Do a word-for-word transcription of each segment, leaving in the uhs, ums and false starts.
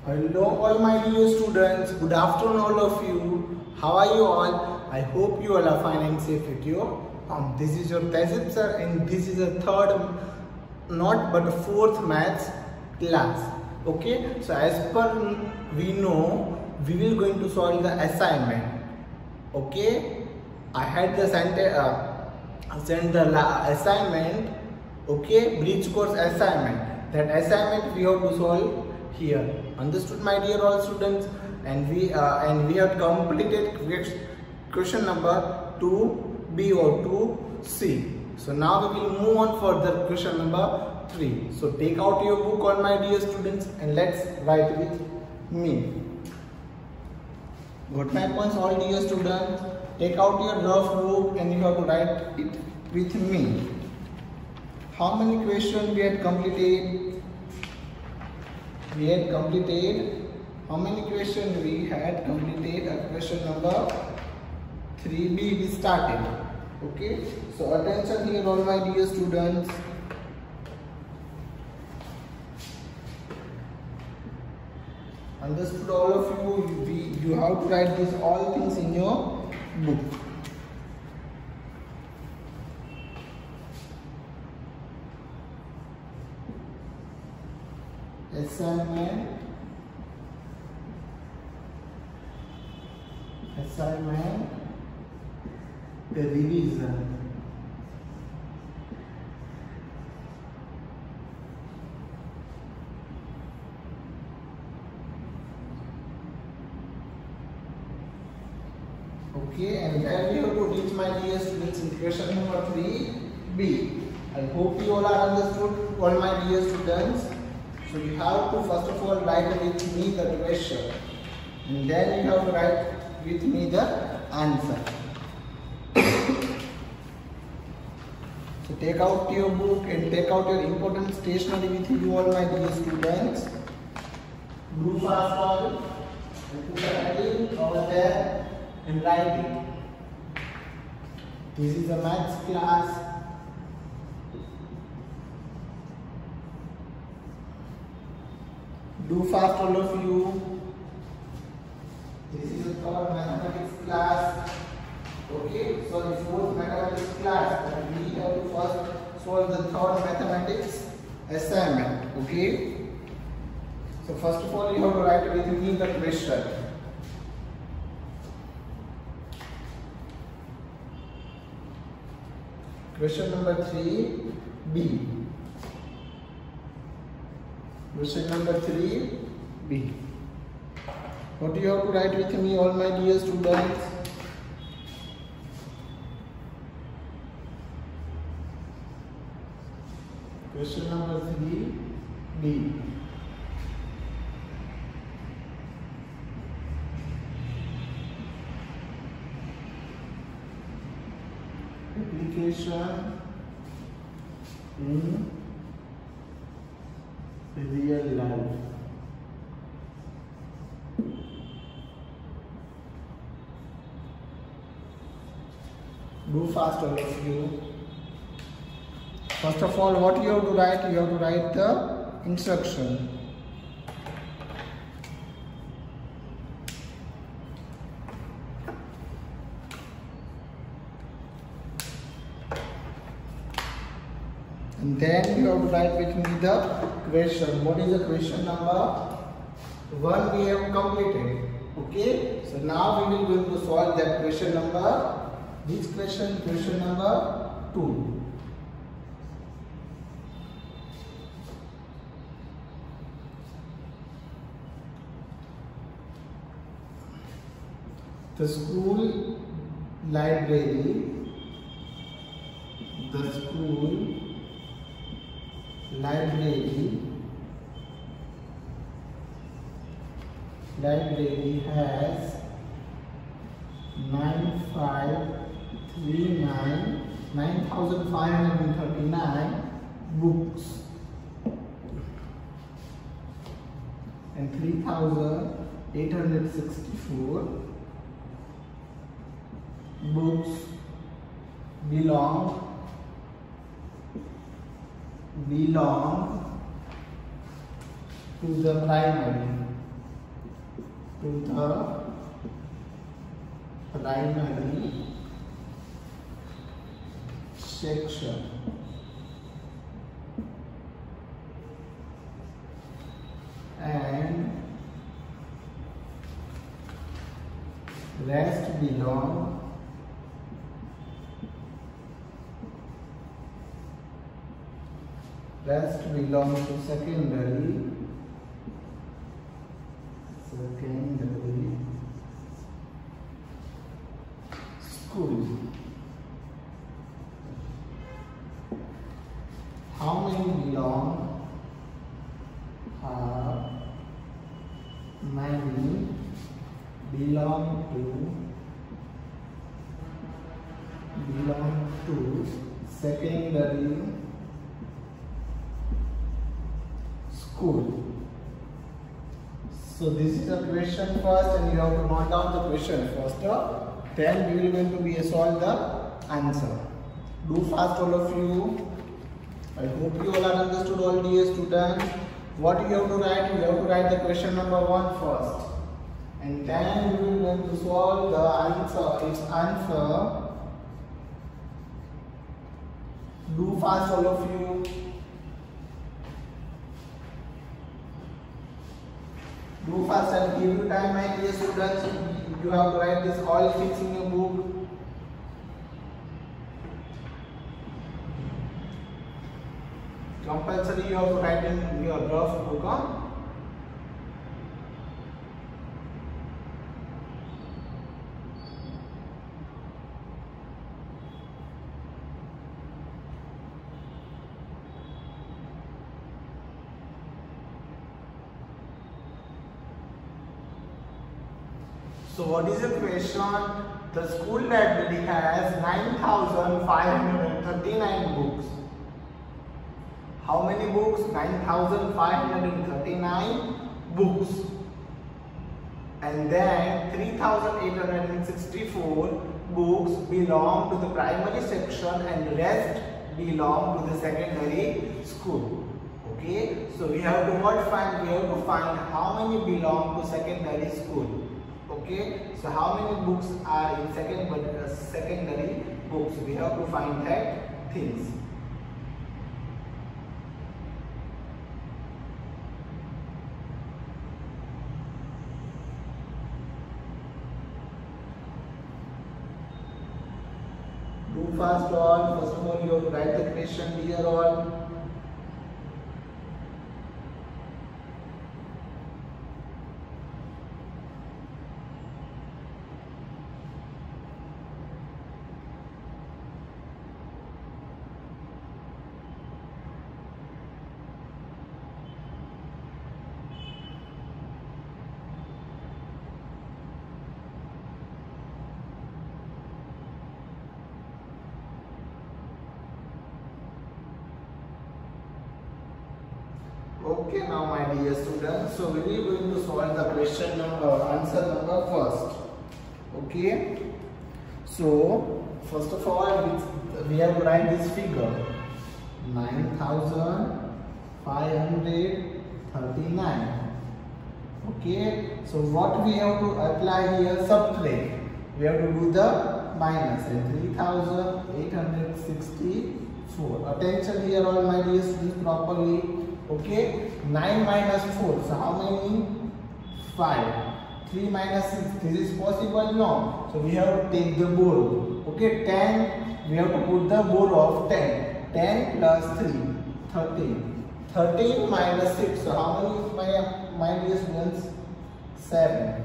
Hello all my dear students, good afternoon all of you. How are you all? I hope you all are fine and safe with you. Um, this is your Tehzeeb sir and this is a third, not but a fourth maths class. Okay, so as per we know, we will going to solve the assignment. Okay, I had the sent, uh, send the assignment. Okay, bridge course assignment. That assignment we have to solve here. Understood, my dear all students? And we uh, and we have completed question number two B or two C. So now we will move on for the question number three. So take out your book, all my dear students, and let's write with me. Got my points, all dear students? Take out your rough book and you have to write it with me. How many questions we had completed? We had completed, how many questions we had completed? A question number three B we started. Okay, so attention here all my dear students. Understood all of you? We, you have to write these all things in your book. Assignment, assignment, the revision. Okay, and then we have to reach my dear students in question number three B. I hope you all are understood, all my dear students. So you have to first of all write with me the question and then you have to write with me the answer. So take out your book and take out your important stationery with you, all my dear students. Blue fast ball and put the heading over there and write it. This is a maths class. Do fast all of you. This is a third mathematics class. Okay, so the fourth mathematics class. And we have to first solve the third mathematics assignment. Okay. So first of all, you have to write with me the question. Question number three B. Question number three B. What do you have to write with me, all my dear students? Question number three B. Application in real life. Do fast all of you. First of all, what you have to write? You have to write the instruction. And then you have to write with me the question. What is the question number one we have completed? Okay. So now we will going to solve that question number. This question, question number two. The school library. The school library library has nine five three nine nine thousand five hundred thirty-nine books and three thousand eight hundred sixty-four books belong belong to the primary to the primary section. And rest belong rest belong to secondary secondary school. How many belong? How many belong to belong to secondary school? So this is a question first, and you have to note down the question first. Then we will going to be solve the answer. Do fast, all of you. I hope you all are understood, all dear students. What you have to write? You have to write the question number one first, and then we will going to solve the answer. Its answer. Do fast, all of you. Do fast and give you time, my dear students. You have to write this all things in your book. Compulsory you have to write in your rough book. Huh? So what is the question? The school library has nine thousand five hundred thirty-nine books. How many books? nine thousand five hundred thirty-nine books. And then three thousand eight hundred sixty-four books belong to the primary section and rest belong to the secondary school. Okay, so we have to what find? We have to find how many belong to secondary school. Okay, so how many books are in second but uh, secondary books? We have to find that things. Do fast all. First of all, you have to write the question here all. Okay, now my dear students, so we will going to solve the question number, answer number first. Okay, so first of all we have to write this figure nine thousand five hundred thirty-nine. Okay, so what we have to apply here? Subtract. We have to do the minus and three thousand eight hundred sixty-four. Attention here all my dear students properly. Okay, nine minus four, so how many? five. three minus six, this is possible? No. So we have to take the board. Okay, ten, we have to put the board of ten. ten plus three, thirteen. thirteen minus six, so how many, my, my dear students? seven.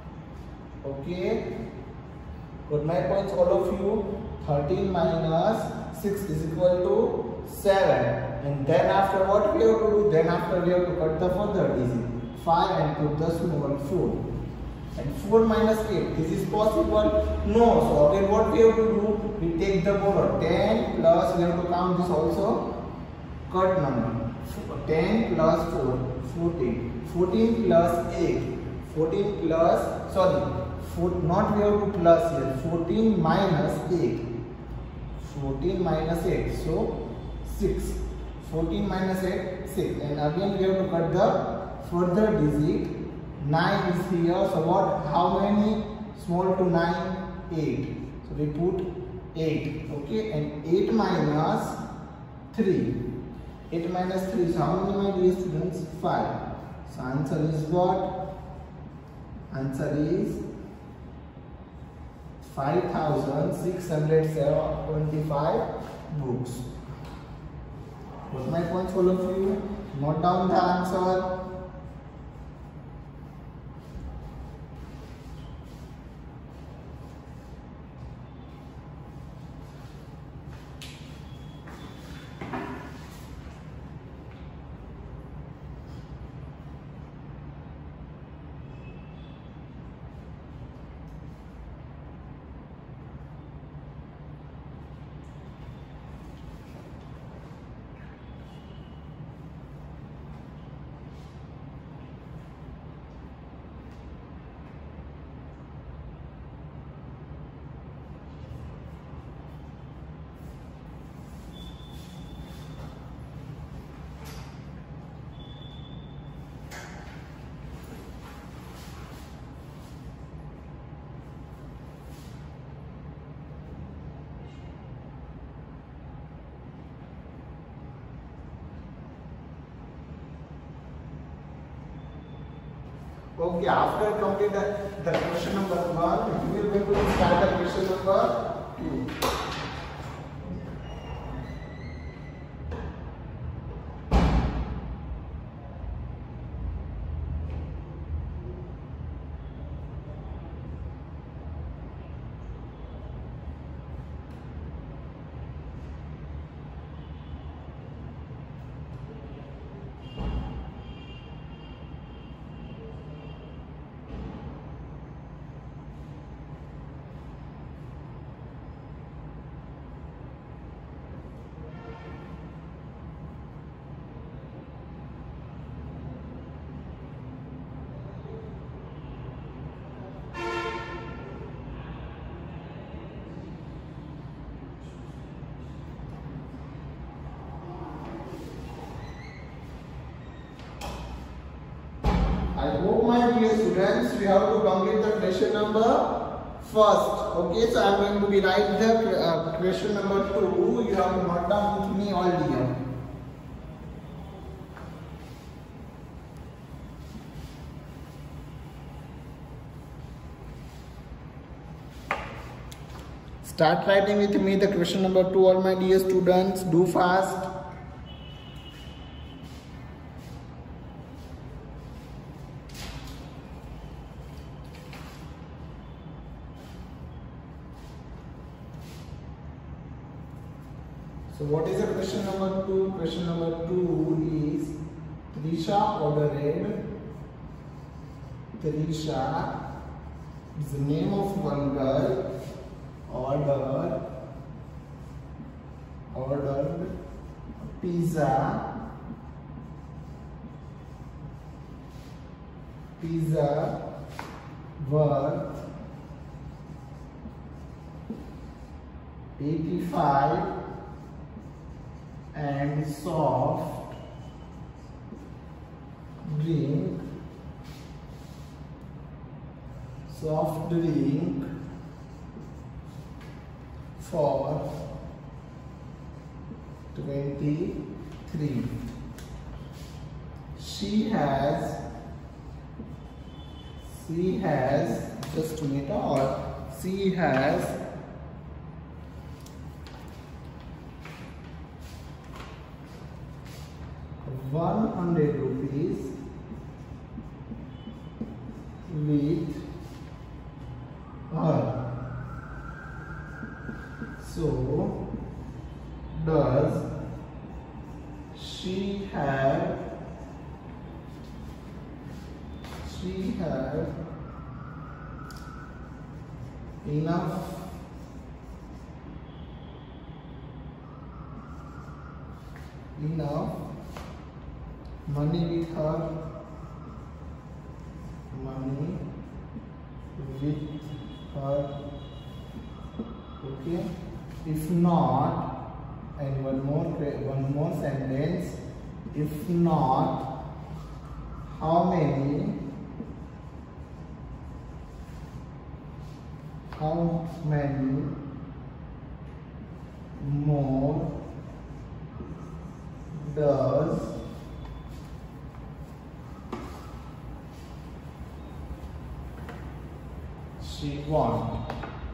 Okay, got my points all of you? thirteen minus six is equal to seven. And then after what we have to do? Then after we have to cut the further digit. five and put the small four. And four minus eight, this is possible? No. So again what we have to do? We take the power. ten plus, we have to count this also. Cut number. ten plus four, fourteen. fourteen plus eight. fourteen plus, sorry. Four, not we have to plus here. fourteen minus eight. fourteen minus eight. So six. fourteen minus eight, six. And again we have to cut the further digit nine is here. So what? How many small to nine? eight. So we put eight. Okay, and eight minus three. eight minus three. So how many, my dear students? five. So answer is what? Answer is five thousand six hundred twenty-five books. What my points, all of you? Note down the answer. Okay, after complete the, the question number one, we will be able to start the question number two. I hope, my dear students, we have to complete the question number first. Okay, so I am going to be write the uh, question number two. You have to note down with me all dear. Start writing with me the question number two, all my dear students. Do fast. So what is the question number two? Question number two is Trisha ordered. Trisha is the name of one girl. Ordered ordered pizza pizza worth eighty-five and soft drink soft drink for twenty-three. She has she has just meet or she has one hundred rupees with her. So does she have she have enough enough money with her money with her okay? If not, and one more one more sentence, if not, how many how many more does she want?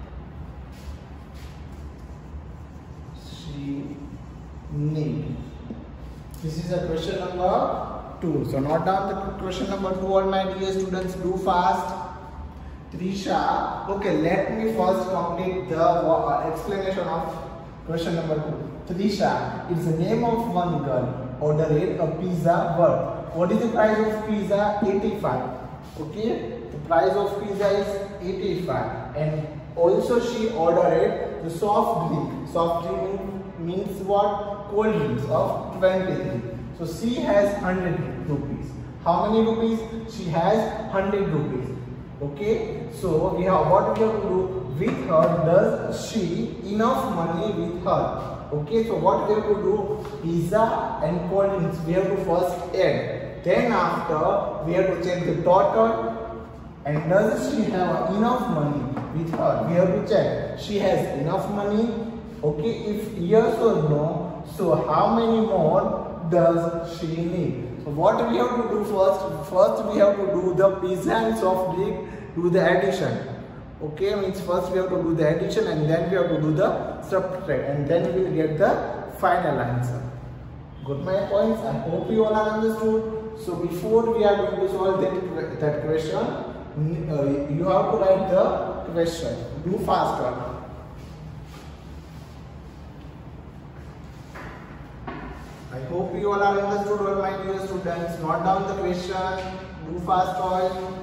She need. This is a question number two. So note down the question number two, all my dear students. Do fast. Trisha. Okay, let me first complete the uh, explanation of question number two. Trisha, it's the name of one girl. Ordered a pizza. What? What is the price of pizza? eighty-five. Okay, the price of pizza is eighty-five. And also she ordered the soft drink. Soft drink means what? Cold drinks of twenty-three. So she has one hundred rupees. How many rupees? She has one hundred rupees. Okay, so we have what we have to do with her. Does she enough money with her? Okay, so what we have to do? Pizza and cold drinks we have to first add. Then after we have to check the total. And does she have enough money with her? We have to check. She has enough money. Okay, if yes or no, so how many more does she need? So what we have to do first? First we have to do the pizza and soft drink, do the addition. Okay, means first we have to do the addition and then we have to do the subtract, and then we will get the final answer. Got my points? I hope you all are understood. So before we are going to solve that, that question, uh, you have to write the question. Do faster. I hope you all are understood, all my dear students. Note down the question. Do fast all.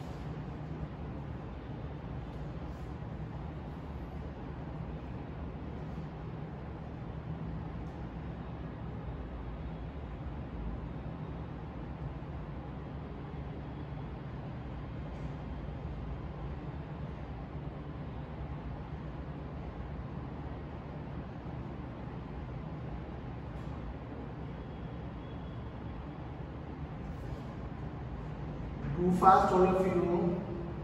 Do fast, all of you.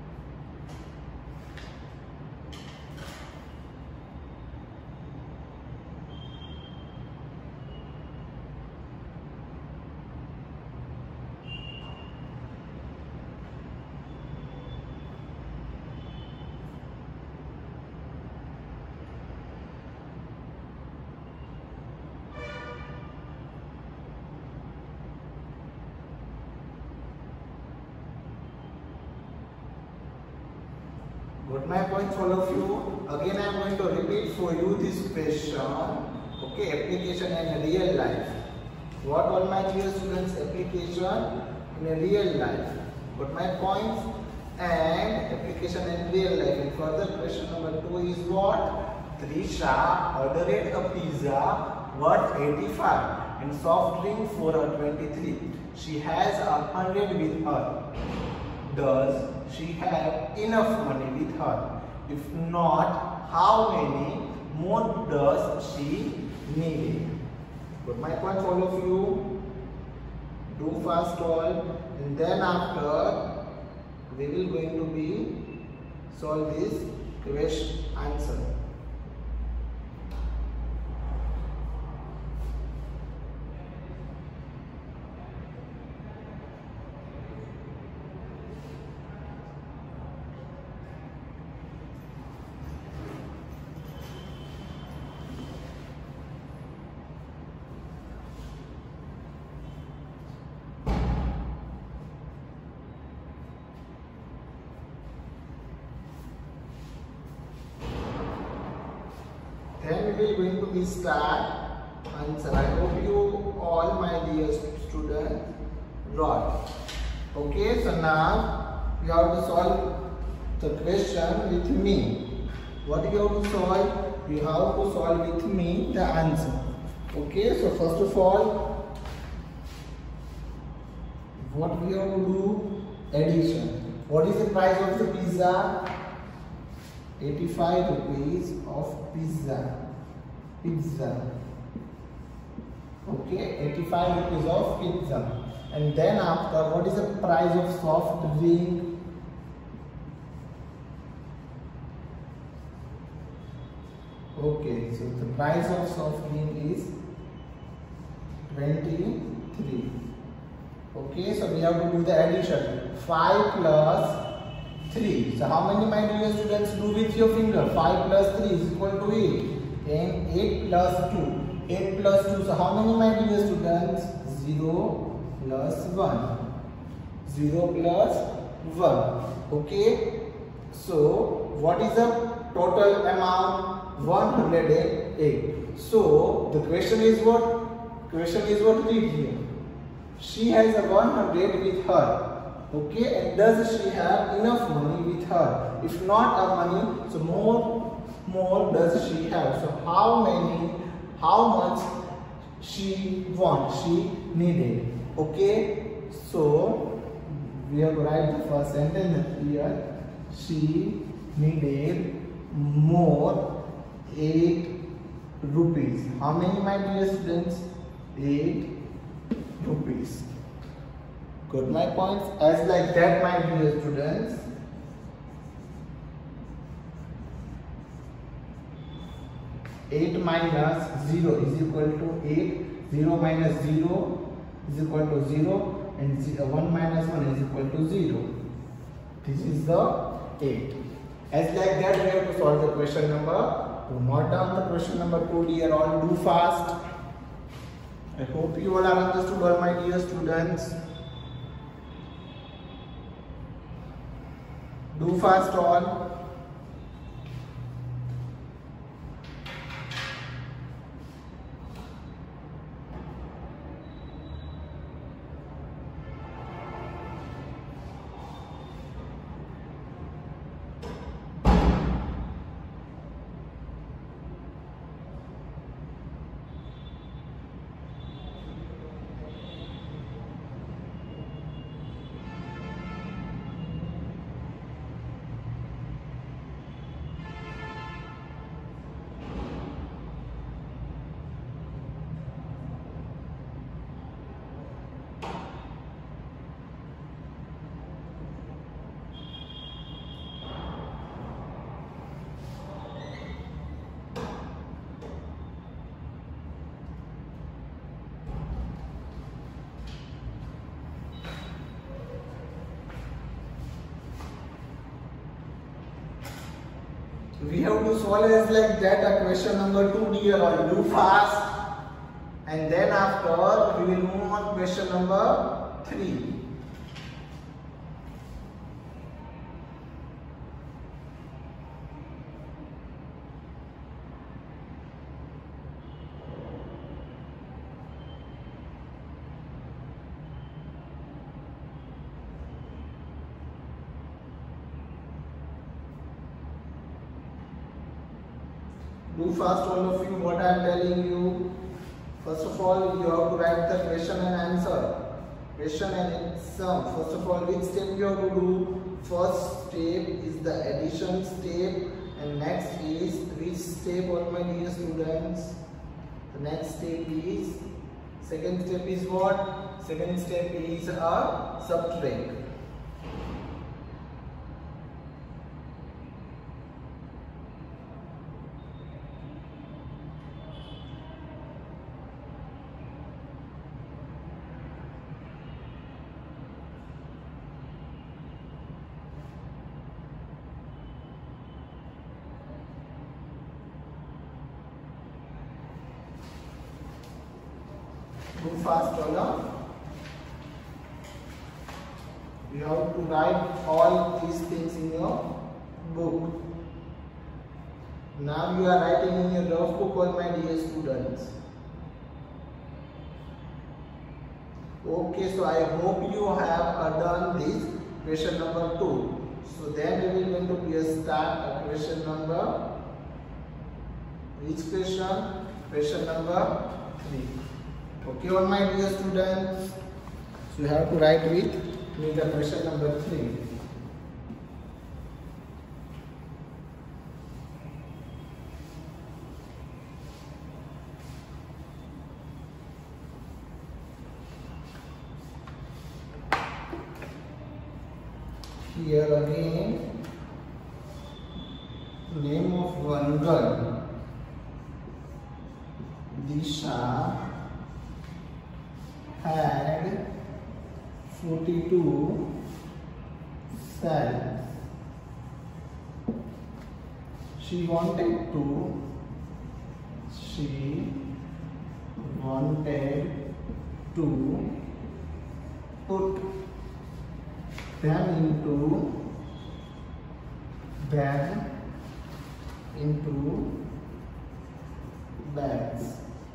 Got my points, all of you. Again, I am going to repeat for you this question. Okay, application in real life. What, all my dear students? Application in real life. Got my points? And application in real life. And further, question number two is what? Trisha ordered a pizza worth eighty-five and soft drink for her twenty-three. She has a hundred with her. Does she have enough money with her? If not, how many more does she need? Got my points, all of you? Do fast all, and then after we will going to be solve this question answer. Then we will going to be start answer. I hope you all, my dear students, wrote. Okay, so now you have to solve the question with me. What you have to solve? You have to solve with me the answer. Okay, so first of all, what we have to do? Addition. What is the price of the pizza? eighty-five rupees of pizza. Pizza. Okay, eighty-five rupees of pizza. And then after, what is the price of soft drink? price of soft drink is twenty-three. Okay, so we have to do the addition. five plus three. So how many, my dear students, do with your finger? five plus three is equal to eight. And eight plus two. eight plus two. So how many, my dear students? zero plus one. zero plus one. Okay. So what is the total amount? one hundred eight. So the question is what? Question is what? Read here. She has a one hundred with her. Okay. And does she have enough money with her? If not a money, so more more does she have? So how many, how much she wants, she needed. Okay. So we have to write the first sentence here. She needed more eight rupees. How many, my dear students? eight rupees. Got my points? As like that, my dear students. eight minus zero is equal to eight. zero minus zero is equal to zero. And one minus one is equal to zero. This is the eight. As like that, we have to solve the question number. To note down the question number two, dear all, do fast. I hope you all have understood, all my dear students. Do fast all. We have to solve as like that a question number two, dear all. Do fast. And then after we will move on question number three. Do fast, all of you, what I am telling you. First of all, you have to write the question and answer. Question and sum. First of all, which step you have to do? First step is the addition step, and next is which step, all my dear students? The next step is, second step is what? Second step is a subtract. Do fast, all. You have to write all these things in your book. Now you are writing in your rough book, all my dear students. Okay, so I hope you have done this question number two. So then we will going to start a question number. Which question? Question number three. Okay, all my dear students. So you have to write with me the question number three. Here again, name of one girl. Disha had forty-two cells. She wanted to she wanted to put them into them into bags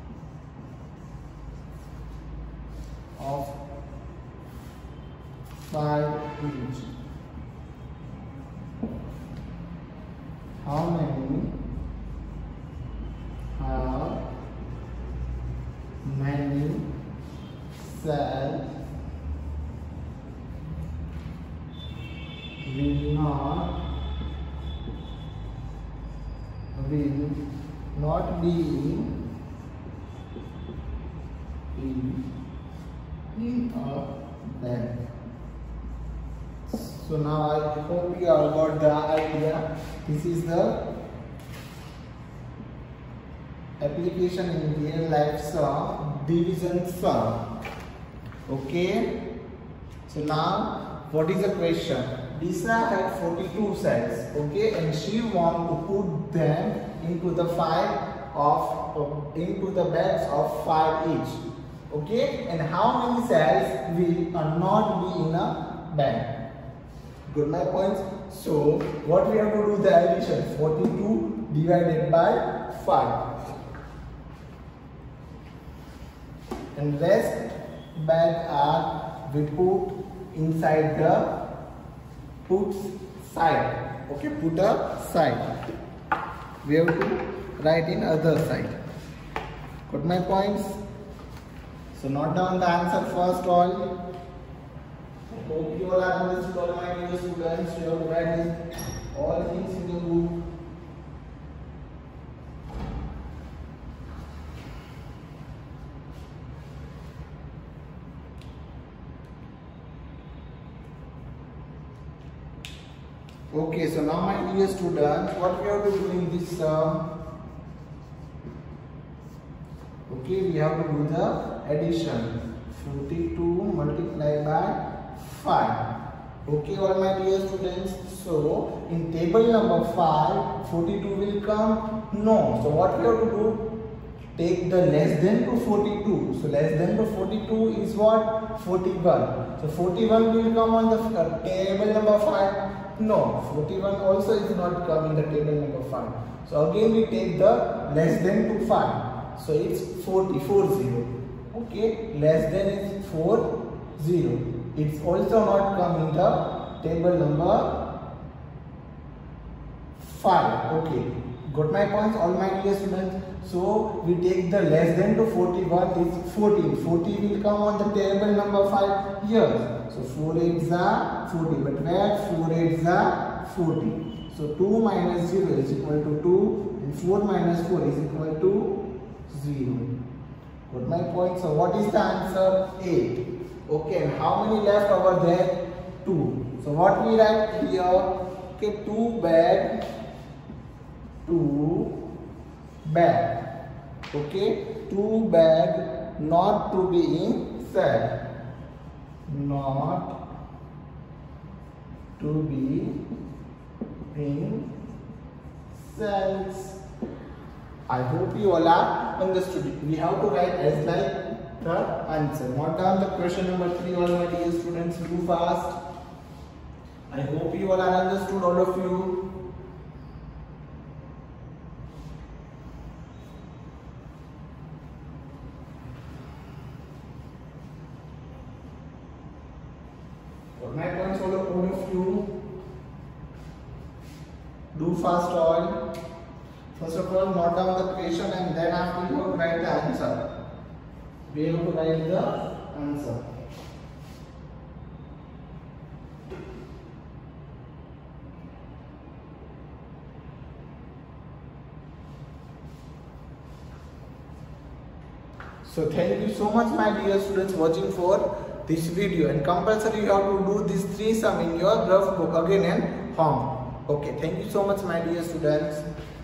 of five each. How many how many cells will not will not be in, in, in a bag. So now I hope you all got the idea. This is the application in real life sum, division sum. Okay. So now what is the question? Disha had forty-two cells, okay, and she want to put them into the five of, of into the bags of five each, okay, and how many cells will uh, not be in a bag? Good, my points. So what we have to do the addition, forty-two divided by five, and rest bag are we put inside the put side, okay, put a side. We have to write in other side. Got my points? So note down the answer first all. Hope you all are understood, all my dear students. You have to write all things in the book. Okay, so now my dear students, what we have to do in this sum? Okay, we have to do the addition. forty-two multiplied by five. Okay, all my dear students. So in table number five, forty-two will come? No. So what we have to do? Take the less than to forty-two. So less than to forty-two is what? forty-one. So forty-one will come on the uh, table number five. No, forty-one also is not come in the table number five. So again we take the less than to five. So it's forty, forty. Okay, less than is forty. It's also not come in the table number five. Okay, got my points, all my dear students. So we take the less than to forty-one is fourteen. forty will come on the table number five here. So four eights are forty, but where four eights are forty. So two minus zero is equal to two, and four minus four is equal to zero. Got my point? So what is the answer? eight. Okay, and how many left over there? two. So what we write here? Okay, two bag, two bag. Okay, two bag not to be in cell. Not to be in cells. I hope you all are understood. We have to write as like the answer. Note down the question number three, all my dear students. Do fast. I hope you all are understood, all of you. My points, all of, all of you. Do fast all. First of all, note down the question and then after you have to write the answer. We have to write the answer. So thank you so much my dear students watching for this video, and compulsory you have to do these three sum in your rough book again and home. Okay, thank you so much my dear students.